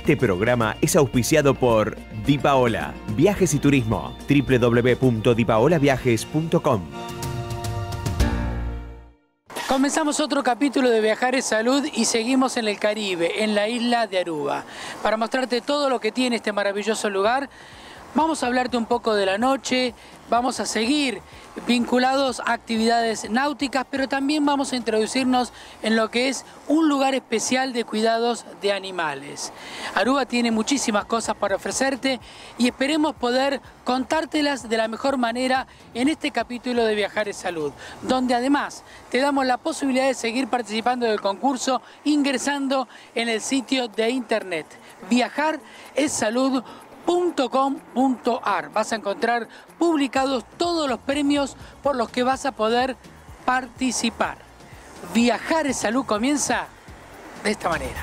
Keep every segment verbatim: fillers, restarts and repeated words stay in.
Este programa es auspiciado por Di Paola, Viajes y Turismo, w w w punto di paola viajes punto com. Comenzamos otro capítulo de Viajar es Salud y seguimos en el Caribe, en la isla de Aruba. Para mostrarte todo lo que tiene este maravilloso lugar, vamos a hablarte un poco de la noche, vamos a seguir vinculados a actividades náuticas, pero también vamos a introducirnos en lo que es un lugar especial de cuidados de animales. Aruba tiene muchísimas cosas para ofrecerte y esperemos poder contártelas de la mejor manera en este capítulo de Viajar es Salud, donde además te damos la posibilidad de seguir participando del concurso ingresando en el sitio de internet viajar es salud punto com punto ar. Vas a encontrar publicados todos los premios por los que vas a poder participar. Viajar es Salud comienza de esta manera.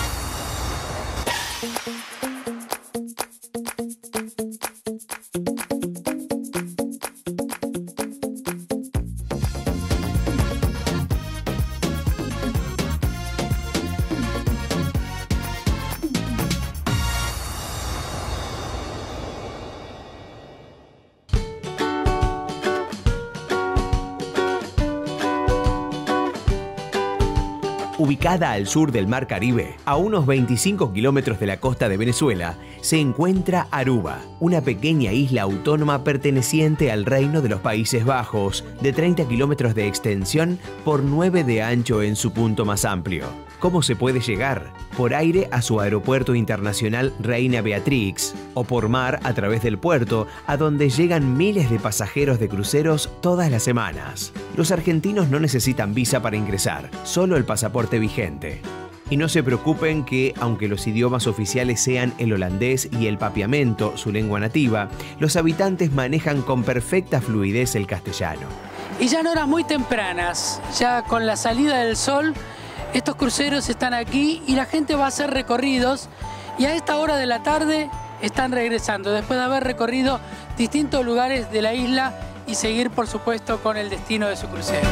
Ubicada al sur del Mar Caribe, a unos veinticinco kilómetros de la costa de Venezuela, se encuentra Aruba, una pequeña isla autónoma perteneciente al Reino de los Países Bajos, de treinta kilómetros de extensión por nueve de ancho en su punto más amplio. ¿Cómo se puede llegar? Por aire a su aeropuerto internacional Reina Beatrix, o por mar a través del puerto, a donde llegan miles de pasajeros de cruceros todas las semanas. Los argentinos no necesitan visa para ingresar, solo el pasaporte vigente. Y no se preocupen que, aunque los idiomas oficiales sean el holandés y el papiamento, su lengua nativa, los habitantes manejan con perfecta fluidez el castellano. Y ya en horas muy tempranas, ya con la salida del sol, estos cruceros están aquí y la gente va a hacer recorridos y a esta hora de la tarde están regresando después de haber recorrido distintos lugares de la isla y seguir, por supuesto, con el destino de su crucero.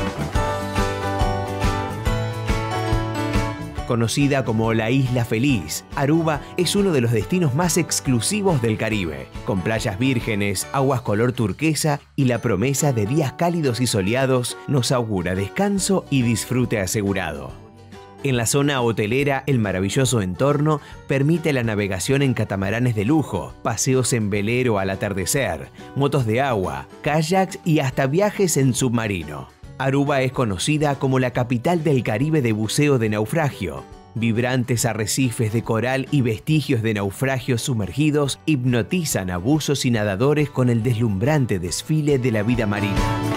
Conocida como la Isla Feliz, Aruba es uno de los destinos más exclusivos del Caribe, con playas vírgenes, aguas color turquesa y la promesa de días cálidos y soleados nos augura descanso y disfrute asegurado. En la zona hotelera, el maravilloso entorno permite la navegación en catamaranes de lujo, paseos en velero al atardecer, motos de agua, kayaks y hasta viajes en submarino. Aruba es conocida como la capital del Caribe de buceo de naufragio. Vibrantes arrecifes de coral y vestigios de naufragios sumergidos hipnotizan a buzos y nadadores con el deslumbrante desfile de la vida marina.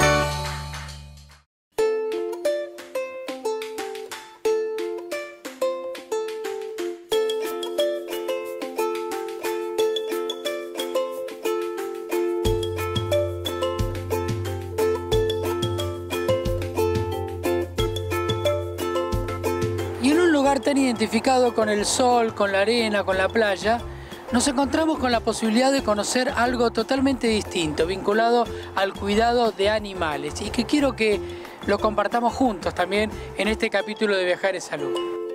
Tan identificado con el sol, con la arena, con la playa, nos encontramos con la posibilidad de conocer algo totalmente distinto, vinculado al cuidado de animales y que quiero que lo compartamos juntos también en este capítulo de Viajar es Salud.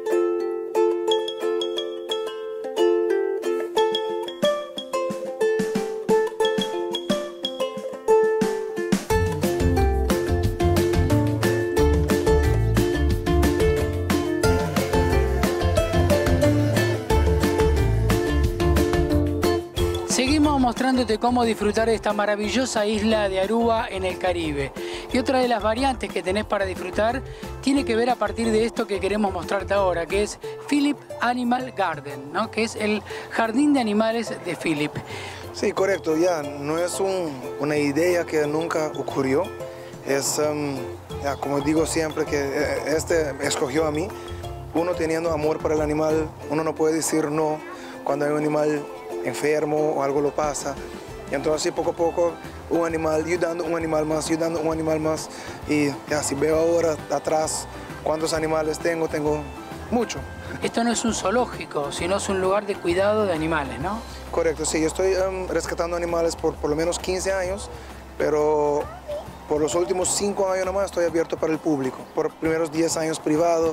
Seguimos mostrándote cómo disfrutar de esta maravillosa isla de Aruba en el Caribe. Y otra de las variantes que tenés para disfrutar tiene que ver a partir de esto que queremos mostrarte ahora, que es Philip Animal Garden, ¿no? Que es el jardín de animales de Philip. Sí, correcto, ya no es un, una idea que nunca ocurrió. Es, um, ya, como digo siempre, que este escogió a mí. Uno teniendo amor para el animal, uno no puede decir no cuando hay un animal enfermo o algo lo pasa. Y entonces poco a poco un animal ayudando, un animal más, ayudando, un animal más. Y ya, si veo ahora atrás cuántos animales tengo, tengo mucho. Esto no es un zoológico, sino es un lugar de cuidado de animales, ¿no? Correcto, sí, yo estoy um, rescatando animales por por lo menos quince años, pero por los últimos cinco años nomás estoy abierto para el público. Por los primeros diez años privado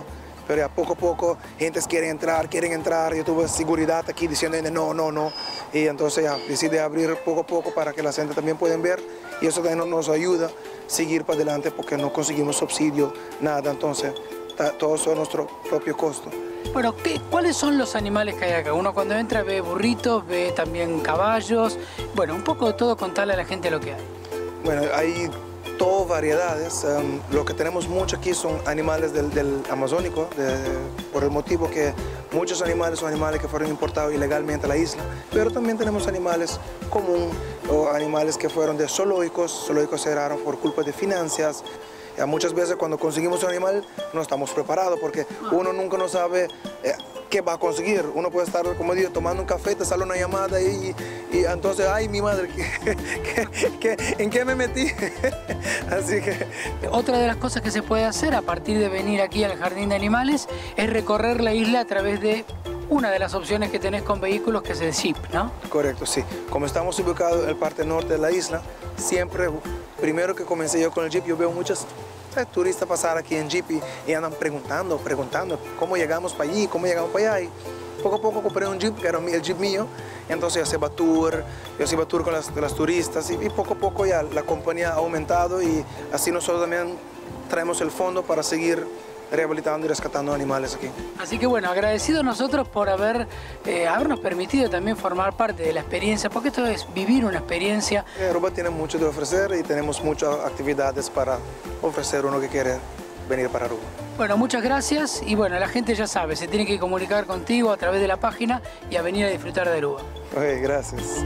pero ya poco a poco gente quiere entrar, quieren entrar, yo tuve seguridad aquí diciendo no, no, no, y entonces ya decidí abrir poco a poco para que la gente también pueda ver, y eso también nos ayuda a seguir para adelante porque no conseguimos subsidio, nada, entonces todo eso es nuestro propio costo. Bueno, ¿qué, ¿cuáles son los animales que hay acá? Uno cuando entra ve burritos, ve también caballos, bueno, un poco de todo, contarle a la gente lo que hay. Bueno, hay todas variedades. Um, lo que tenemos mucho aquí son animales del, del amazónico, de, por el motivo que muchos animales son animales que fueron importados ilegalmente a la isla, pero también tenemos animales comunes o animales que fueron de zoológicos, zoológicos cerraron por culpa de finanzas. Ya muchas veces cuando conseguimos un animal no estamos preparados porque uno nunca no sabe eh, qué va a conseguir. Uno puede estar, como digo, tomando un café, te sale una llamada y, y entonces, ay, mi madre, ¿qué, qué, qué, ¿en qué me metí? Así que... Otra de las cosas que se puede hacer a partir de venir aquí al Jardín de Animales es recorrer la isla a través de una de las opciones que tenés con vehículos, que es el jeep, ¿no? Correcto, sí. Como estamos ubicados en la parte norte de la isla, siempre, primero que comencé yo con el jeep, yo veo muchos eh, turistas pasar aquí en jeep y, y andan preguntando, preguntando cómo llegamos para allí, cómo llegamos para allá. Y poco a poco compré un jeep, que era el jeep mío, y entonces yo hacía tour, yo hacía tour con las, las turistas, y, y poco a poco ya la compañía ha aumentado y así nosotros también traemos el fondo para seguir rehabilitando y rescatando animales aquí. Así que bueno, agradecidos nosotros por haber, eh, habernos permitido también formar parte de la experiencia, porque esto es vivir una experiencia. Aruba tiene mucho de ofrecer y tenemos muchas actividades para ofrecer a uno que quiere venir para Aruba. Bueno, muchas gracias y bueno, la gente ya sabe, se tiene que comunicar contigo a través de la página y a venir a disfrutar de Aruba. Okay, gracias.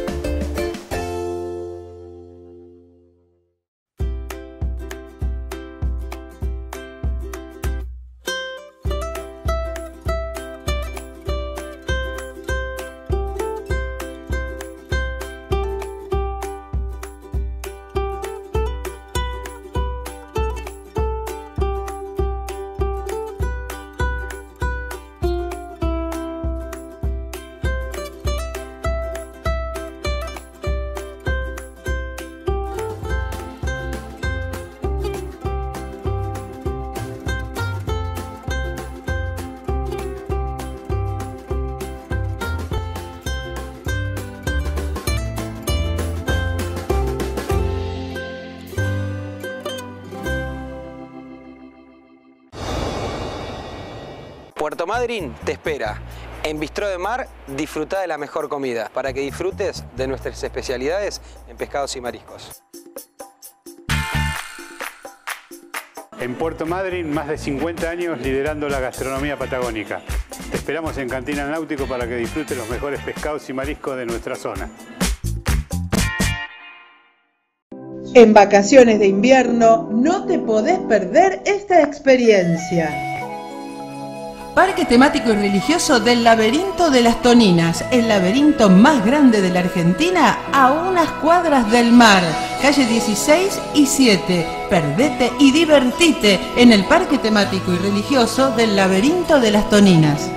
Puerto Madryn te espera. En Bistró de Mar, disfruta de la mejor comida, para que disfrutes de nuestras especialidades en pescados y mariscos. En Puerto Madryn, más de cincuenta años liderando la gastronomía patagónica. Te esperamos en Cantina Náutico para que disfrutes los mejores pescados y mariscos de nuestra zona. En vacaciones de invierno no te podés perder esta experiencia. Parque temático y religioso del Laberinto de las Toninas, el laberinto más grande de la Argentina, a unas cuadras del mar, calle dieciséis y siete. Perdete y divertite en el Parque temático y religioso del Laberinto de las Toninas.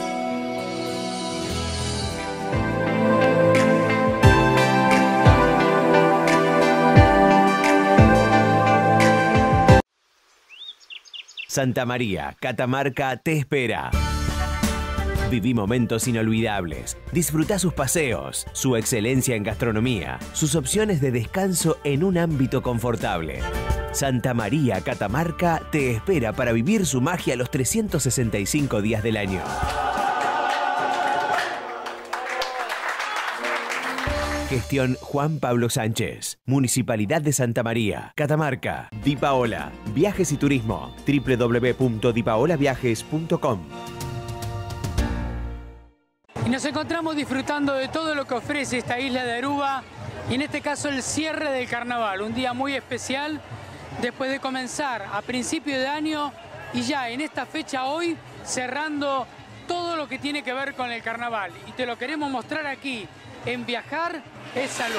Santa María, Catamarca, te espera. Viví momentos inolvidables. Disfruta sus paseos, su excelencia en gastronomía, sus opciones de descanso en un ámbito confortable. Santa María, Catamarca, te espera para vivir su magia los trescientos sesenta y cinco días del año. Gestión Juan Pablo Sánchez. Municipalidad de Santa María, Catamarca. Di Paola. Viajes y Turismo. doble u doble u doble u punto di paola viajes punto com. Y nos encontramos disfrutando de todo lo que ofrece esta isla de Aruba y en este caso el cierre del carnaval. Un día muy especial después de comenzar a principio de año y ya en esta fecha hoy cerrando todo lo que tiene que ver con el carnaval. Y te lo queremos mostrar aquí. En Viajar es Salud.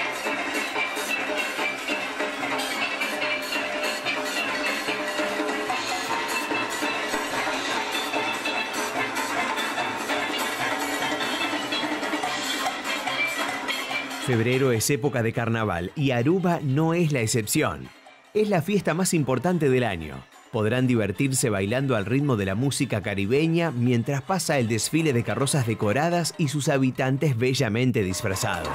Febrero es época de carnaval y Aruba no es la excepción. Es la fiesta más importante del año. Podrán divertirse bailando al ritmo de la música caribeña mientras pasa el desfile de carrozas decoradas y sus habitantes bellamente disfrazados.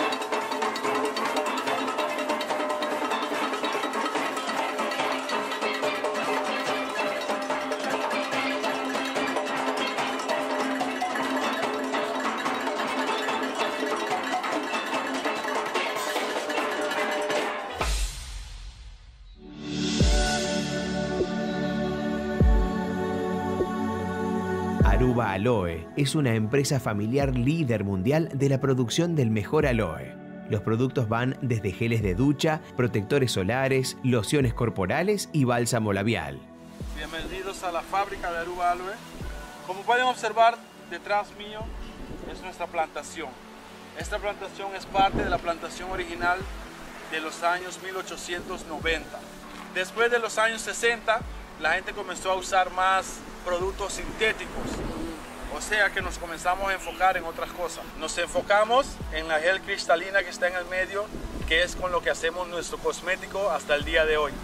Aruba Aloe es una empresa familiar líder mundial de la producción del mejor aloe. Los productos van desde geles de ducha, protectores solares, lociones corporales y bálsamo labial. Bienvenidos a la fábrica de Aruba Aloe. Como pueden observar, detrás mío es nuestra plantación. Esta plantación es parte de la plantación original de los años mil ochocientos noventa. Después de los años sesenta, la gente comenzó a usar más productos sintéticos, o sea que nos comenzamos a enfocar en otras cosas. Nos enfocamos en la gel cristalina que está en el medio, que es con lo que hacemos nuestro cosmético hasta el día de hoy.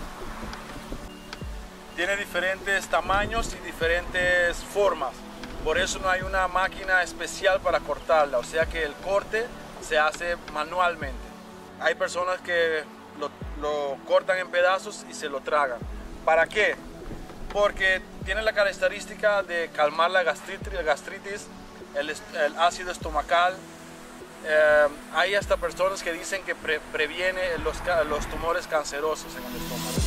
Tiene diferentes tamaños y diferentes formas, por eso no hay una máquina especial para cortarla, o sea que el corte se hace manualmente. Hay personas que lo, lo cortan en pedazos y se lo tragan. ¿Para qué? Porque tiene la característica de calmar la gastritis, gastritis el, el ácido estomacal. Eh, hay hasta personas que dicen que pre, previene los, los tumores cancerosos en el estómago.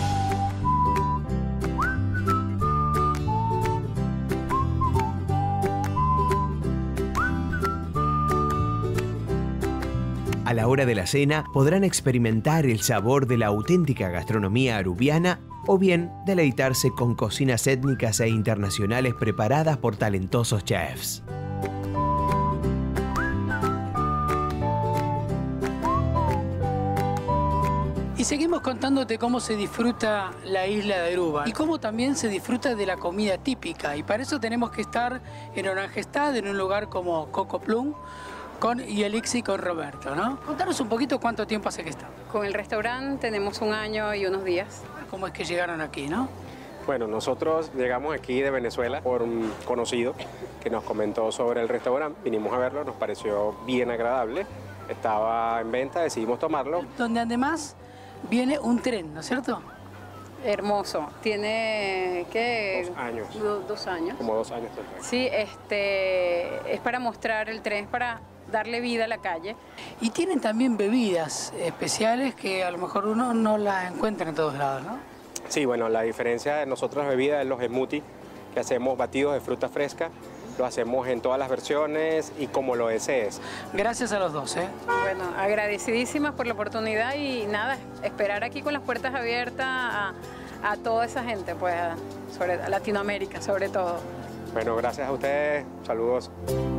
A la hora de la cena podrán experimentar el sabor de la auténtica gastronomía arubiana o bien deleitarse con cocinas étnicas e internacionales preparadas por talentosos chefs. Y seguimos contándote cómo se disfruta la isla de Aruba y cómo también se disfruta de la comida típica. Y para eso tenemos que estar en Oranjestad, en un lugar como Coco Plum, con Yelix y con Roberto, ¿no? Contanos un poquito cuánto tiempo hace que están. Con el restaurante tenemos un año y unos días. ¿Cómo es que llegaron aquí, no? Bueno, nosotros llegamos aquí de Venezuela por un conocido que nos comentó sobre el restaurante. Vinimos a verlo, nos pareció bien agradable. Estaba en venta, decidimos tomarlo. Donde además viene un tren, ¿no es cierto? Hermoso. Tiene, ¿qué? Dos años. Do, dos años. Como dos años del tren. Sí, este, es para mostrar el tren, es para darle vida a la calle. Y tienen también bebidas especiales que a lo mejor uno no las encuentra en todos lados, ¿no? Sí, bueno, la diferencia de nosotros las bebidas es los smoothies, que hacemos batidos de fruta fresca. Lo hacemos en todas las versiones y como lo desees. Gracias a los dos, ¿eh? Bueno, agradecidísimas por la oportunidad y nada, esperar aquí con las puertas abiertas a, a toda esa gente, pues, a, sobre, a Latinoamérica sobre todo. Bueno, gracias a ustedes. Saludos.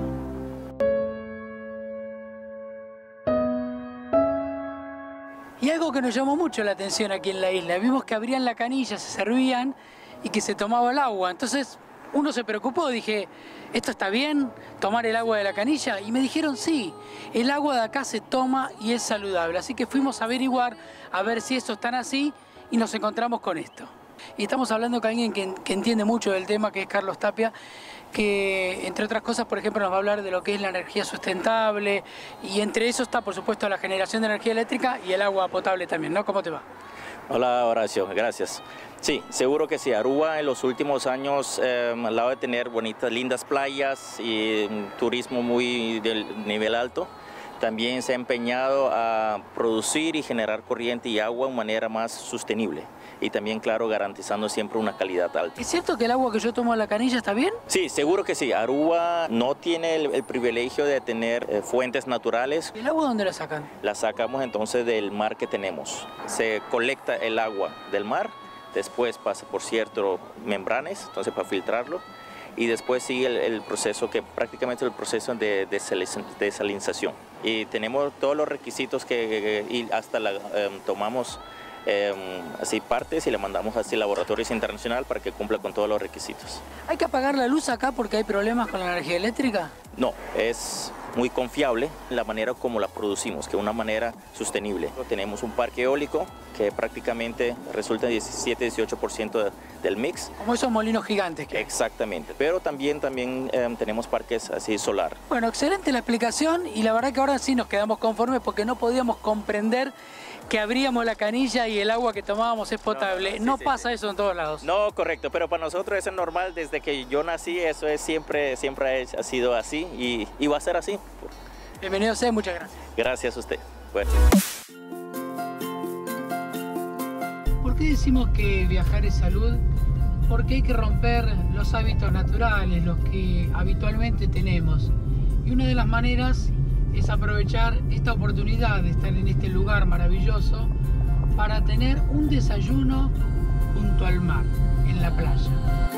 Y algo que nos llamó mucho la atención aquí en la isla, vimos que abrían la canilla, se servían y que se tomaba el agua. Entonces uno se preocupó, dije, ¿esto está bien? ¿Tomar el agua de la canilla? Y me dijeron, sí, el agua de acá se toma y es saludable. Así que fuimos a averiguar, a ver si esto es tan así y nos encontramos con esto. Y estamos hablando con alguien que, que entiende mucho del tema, que es Carlos Tapia, que entre otras cosas, por ejemplo, nos va a hablar de lo que es la energía sustentable y entre eso está, por supuesto, la generación de energía eléctrica y el agua potable también, ¿no? ¿Cómo te va? Hola, Horacio, gracias. Sí, seguro que sí. Aruba en los últimos años, eh, al lado de tener bonitas, lindas playas y un turismo muy del nivel alto, también se ha empeñado a producir y generar corriente y agua de manera más sostenible. Y también, claro, garantizando siempre una calidad alta. ¿Es cierto que el agua que yo tomo en la canilla está bien? Sí, seguro que sí. Aruba no tiene el, el privilegio de tener eh, fuentes naturales. ¿El agua dónde la sacan? La sacamos entonces del mar que tenemos. Se colecta el agua del mar, después pasa por ciertas membranas, entonces para filtrarlo, y después sigue el, el proceso que prácticamente es el proceso de, de desalinización. Y tenemos todos los requisitos que, que y hasta la eh, tomamos eh, así partes y le mandamos así laboratorios internacional para que cumpla con todos los requisitos. ¿Hay que apagar la luz acá porque hay problemas con la energía eléctrica? No, es muy confiable la manera como la producimos, que es una manera sostenible. Tenemos un parque eólico que prácticamente resulta en diecisiete a dieciocho por ciento de, del mix. Como esos molinos gigantes. Que... Exactamente, pero también, también eh, tenemos parques así solar. Bueno, excelente la explicación y la verdad que ahora sí nos quedamos conformes porque no podíamos comprender que abríamos la canilla y el agua que tomábamos es potable. No, no, sí, no sí, pasa sí. eso en todos lados. No, correcto, pero para nosotros eso es normal. Desde que yo nací, eso es siempre, siempre ha sido así y, y va a ser así. Bienvenido sea, muchas gracias. Gracias a usted. Bueno. ¿Por qué decimos que viajar es salud? Porque hay que romper los hábitos naturales, los que habitualmente tenemos. Y una de las maneras es aprovechar esta oportunidad de estar en este lugar maravilloso para tener un desayuno junto al mar, en la playa.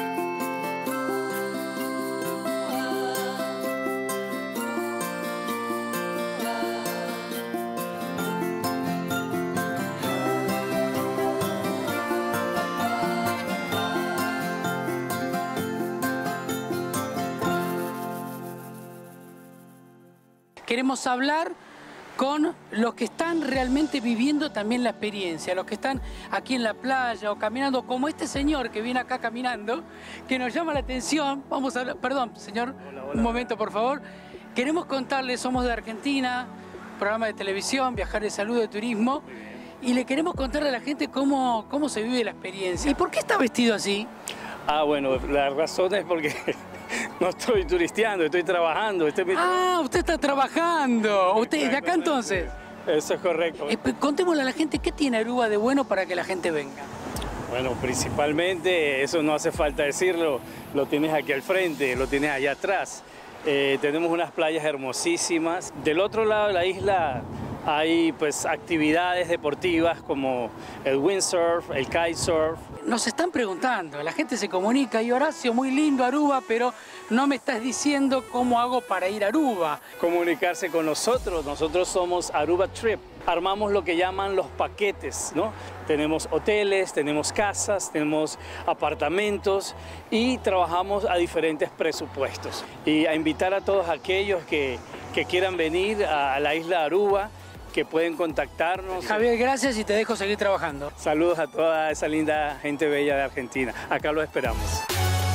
Queremos hablar con los que están realmente viviendo también la experiencia, los que están aquí en la playa o caminando, como este señor que viene acá caminando, que nos llama la atención. Vamos a hablar, perdón, señor, hola, hola. Un momento, por favor. Queremos contarles, somos de Argentina, programa de televisión, Viajar de Salud, de Turismo, y le queremos contarle a la gente cómo, cómo se vive la experiencia. ¿Y por qué está vestido así? Ah, bueno, la razón es porque... No estoy turisteando, estoy trabajando. Estoy... Ah, usted está trabajando. ¿Usted es de acá entonces? Eso es correcto. Eh, contémosle a la gente qué tiene Aruba de bueno para que la gente venga. Bueno, principalmente, eso no hace falta decirlo, lo tienes aquí al frente, lo tienes allá atrás. Eh, tenemos unas playas hermosísimas. Del otro lado de la isla hay pues actividades deportivas como el windsurf, el kitesurf. Nos están preguntando, la gente se comunica, y Horacio, muy lindo Aruba, pero no me estás diciendo cómo hago para ir a Aruba. Comunicarse con nosotros, nosotros somos Aruba Trip. Armamos lo que llaman los paquetes, ¿no? Tenemos hoteles, tenemos casas, tenemos apartamentos y trabajamos a diferentes presupuestos. Y a invitar a todos aquellos que, que quieran venir a, a la isla de Aruba, que pueden contactarnos. Javier, gracias y te dejo seguir trabajando. Saludos a toda esa linda gente bella de Argentina. Acá lo esperamos.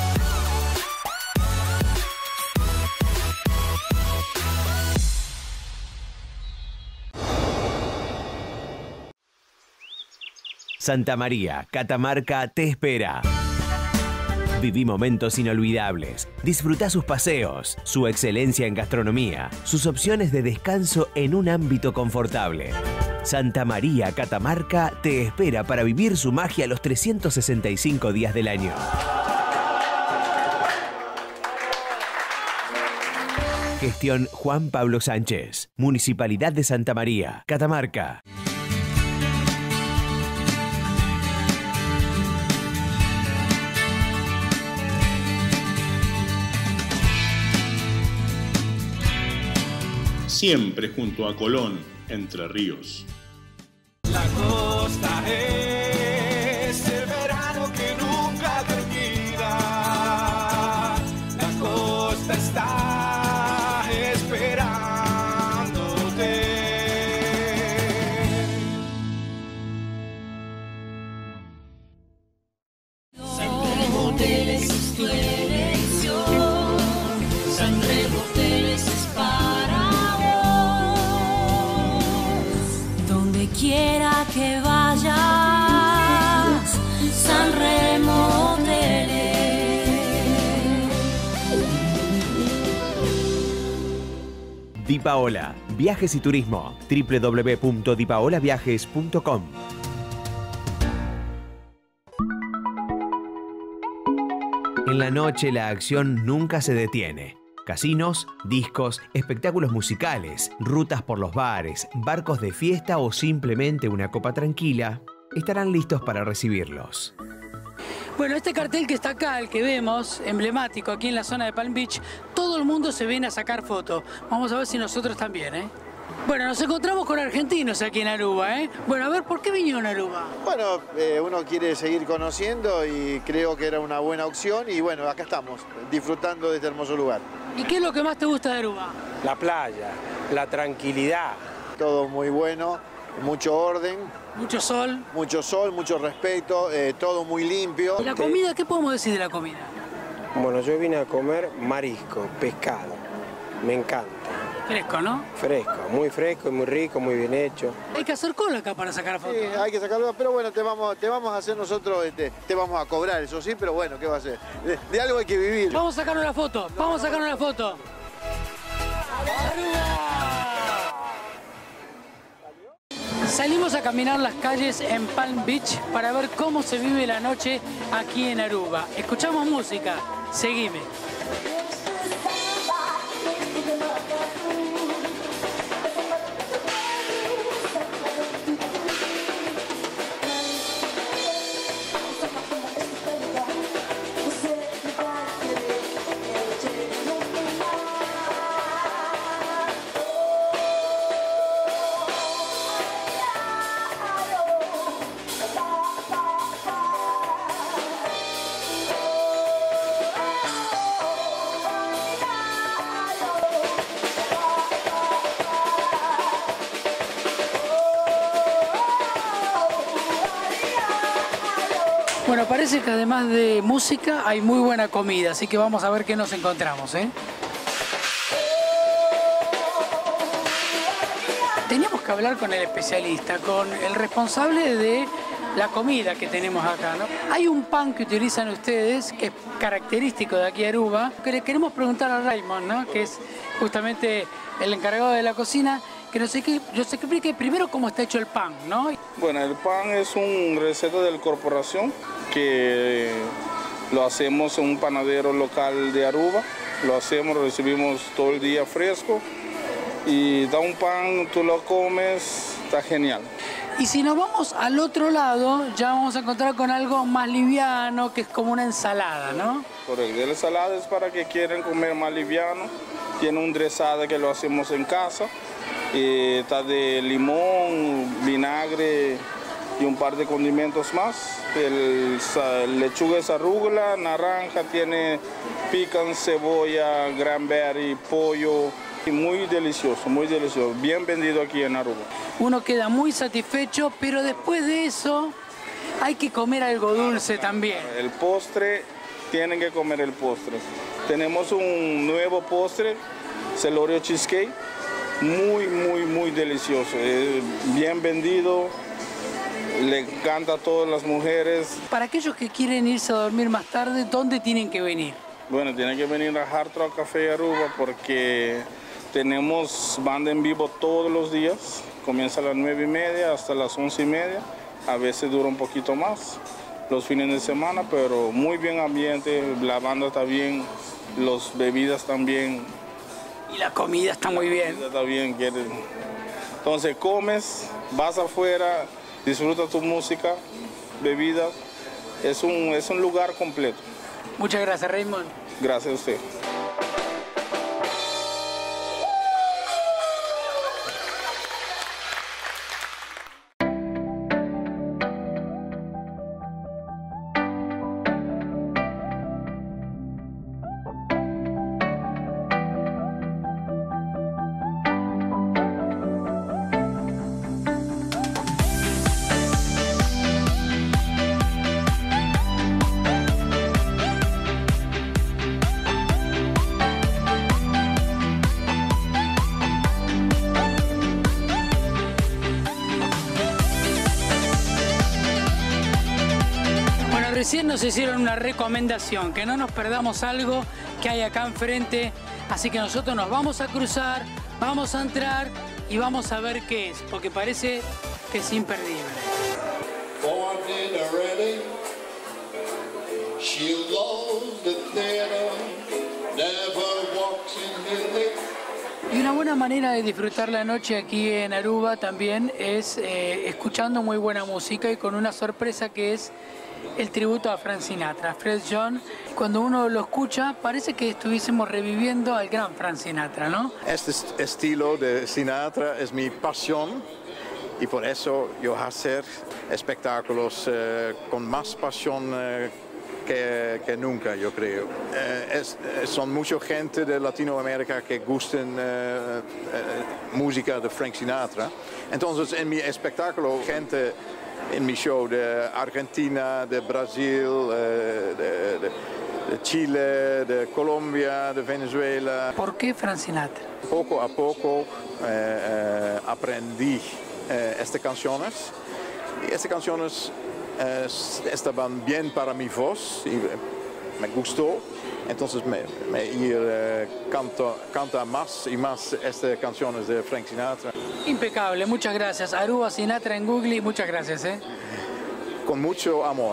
Santa María, Catamarca, te espera. Viví momentos inolvidables, disfruta sus paseos, su excelencia en gastronomía, sus opciones de descanso en un ámbito confortable. Santa María, Catamarca, te espera para vivir su magia los trescientos sesenta y cinco días del año. Gestión Juan Pablo Sánchez, Municipalidad de Santa María, Catamarca. Siempre junto a Colón, Entre Ríos. La costa es el verano que nunca termina. La costa está esperándote. Sanremo Hoteles es tu elección. Sanremo Hoteles es para quiera que vayas, Sanremo Hoteles. Di Paola, Viajes y Turismo, w w w punto di paola viajes punto com. En la noche la acción nunca se detiene. Casinos, discos, espectáculos musicales, rutas por los bares, barcos de fiesta o simplemente una copa tranquila, estarán listos para recibirlos. Bueno, este cartel que está acá, el que vemos, emblemático aquí en la zona de Palm Beach, todo el mundo se viene a sacar fotos. Vamos a ver si nosotros también, ¿eh? Bueno, nos encontramos con argentinos aquí en Aruba, ¿eh? Bueno, a ver, ¿por qué vinieron a Aruba? Bueno, eh, uno quiere seguir conociendo y creo que era una buena opción y bueno, acá estamos, disfrutando de este hermoso lugar. ¿Y qué es lo que más te gusta de Aruba? La playa, la tranquilidad. Todo muy bueno, mucho orden. Mucho sol. Mucho sol, mucho respeto, eh, todo muy limpio. ¿Y la comida? ¿Qué podemos decir de la comida? Bueno, yo vine a comer marisco, pescado. Me encanta. Fresco, ¿no? Fresco, muy fresco, muy rico, muy bien hecho. Hay que hacer cola acá para sacar fotos. Sí, hay que sacarlo, pero bueno, te vamos, te vamos a hacer nosotros, este, te vamos a cobrar, eso sí, pero bueno, ¿qué va a hacer? De, de algo hay que vivir. Vamos a sacar una foto, vamos a sacar una foto. Salimos a caminar las calles en Palm Beach para ver cómo se vive la noche aquí en Aruba. Escuchamos música, seguime. Bueno, parece que además de música hay muy buena comida, así que vamos a ver qué nos encontramos, ¿eh? Teníamos que hablar con el especialista, con el responsable de la comida que tenemos acá, ¿no? Hay un pan que utilizan ustedes, que es característico de aquí a Aruba, que le queremos preguntar a Raymond, ¿no? Que es justamente el encargado de la cocina, que nos explique primero cómo está hecho el pan, ¿no? Bueno, el pan es un receta de la corporación que lo hacemos en un panadero local de Aruba. Lo hacemos, lo recibimos todo el día fresco y da un pan, tú lo comes, está genial. Y si nos vamos al otro lado, ya vamos a encontrar con algo más liviano, que es como una ensalada, ¿no? Correcto, la ensalada es para que quieran comer más liviano. Tiene un dressada que lo hacemos en casa. Eh, está de limón, vinagre y un par de condimentos más. El, el lechuga es arugula, naranja, tiene pican, cebolla, cranberry, pollo. Y muy delicioso, muy delicioso. Bien vendido aquí en Aruba. Uno queda muy satisfecho, pero después de eso hay que comer algo dulce también. El postre, tienen que comer el postre. Tenemos un nuevo postre, es el Oreo Cheesecake. Muy, muy, muy delicioso, es bien vendido, le encanta a todas las mujeres. Para aquellos que quieren irse a dormir más tarde, ¿dónde tienen que venir? Bueno, tienen que venir a Hard Rock Café Aruba porque tenemos banda en vivo todos los días, comienza a las nueve y media hasta las once y media, a veces dura un poquito más los fines de semana, pero muy bien ambiente, la banda está bien, las bebidas también. Y la comida está muy bien. La comida está bien, quieres. Entonces comes, vas afuera, disfrutas tu música, bebidas. Es un, es un lugar completo. Muchas gracias, Raymond. Gracias a usted. Recién nos hicieron una recomendación, que no nos perdamos algo que hay acá enfrente, así que nosotros nos vamos a cruzar, vamos a entrar y vamos a ver qué es, porque parece que es imperdible. Y una buena manera de disfrutar la noche aquí en Aruba también es eh, escuchando muy buena música y con una sorpresa que es el tributo a Frank Sinatra, Fred John. Cuando uno lo escucha, parece que estuviésemos reviviendo al gran Frank Sinatra, ¿no? Este estilo de Sinatra es mi pasión y por eso yo hacer espectáculos eh, con más pasión eh, que, que nunca, yo creo. Eh, es, son mucha gente de Latinoamérica que gustan eh, eh, música de Frank Sinatra. Entonces en mi espectáculo, gente en mi show de Argentina, de Brasil, eh, de, de, de Chile, de Colombia, de Venezuela. ¿Por qué Frank Sinatra? Poco a poco eh, eh, aprendí eh, estas canciones y estas canciones eh, estaban bien para mi voz y me gustó. Entonces me, me ir, eh, canto, canta más y más estas canciones de Frank Sinatra. Impecable, muchas gracias. Aruba Sinatra en Google y muchas gracias. ¿eh? Con mucho amor.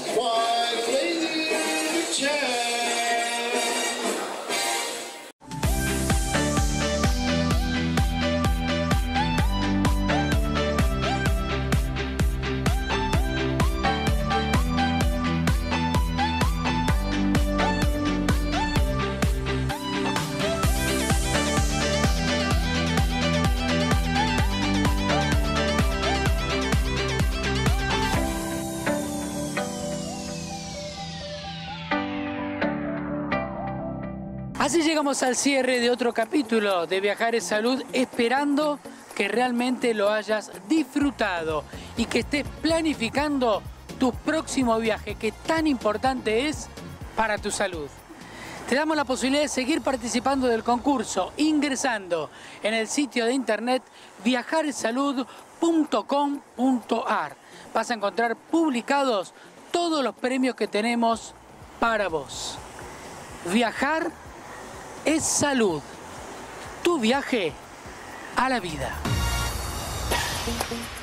Así llegamos al cierre de otro capítulo de Viajar es Salud, esperando que realmente lo hayas disfrutado y que estés planificando tu próximo viaje, que tan importante es para tu salud. Te damos la posibilidad de seguir participando del concurso ingresando en el sitio de internet viajar es salud punto com punto ar. Vas a encontrar publicados todos los premios que tenemos para vos. Viajar es salud. Tu viaje a la vida.